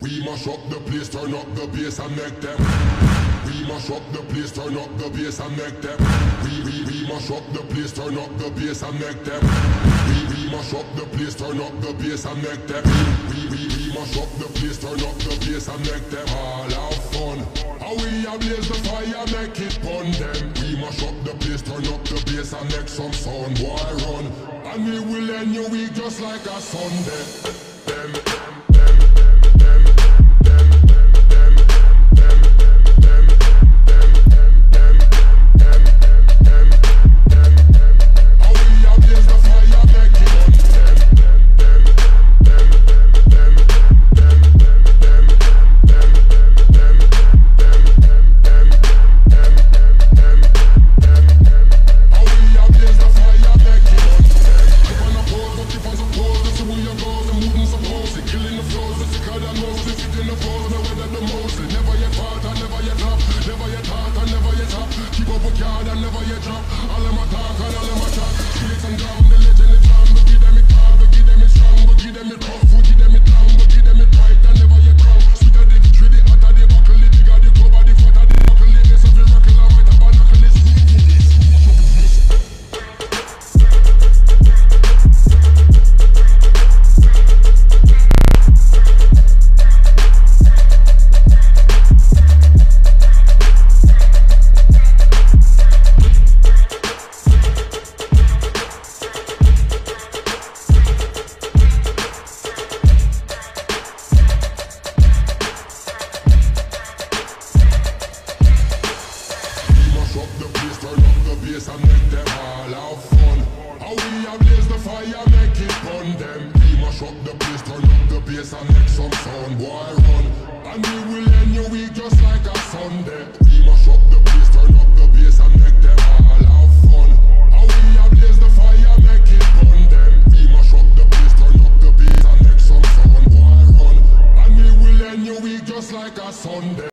We mash up the place, turn up the bass and make them. We mash up the place, turn up the bass and make them. We mash up the place, turn up the bass and make them. We mash up the place, turn up the bass and make them. We mash up the place, turn up the bass and make them all have fun. How we ablaze the fire, make it bun them. We mash up the place, turn up the bass and make some sound, boy run. And we will end your week just like a Sunday. And make them all have fun. How we ablaze the fire, make it bun them. We mash up the place, turn up the bass and make some sound, boy run. And we will end your week just like a Sunday. We mash up the place, turn up the bass and make them all have fun. How we ablaze the fire, make it bun them. We mash up the place, turn up the bass and make some sound, boy run. And we will end your week just like a Sunday.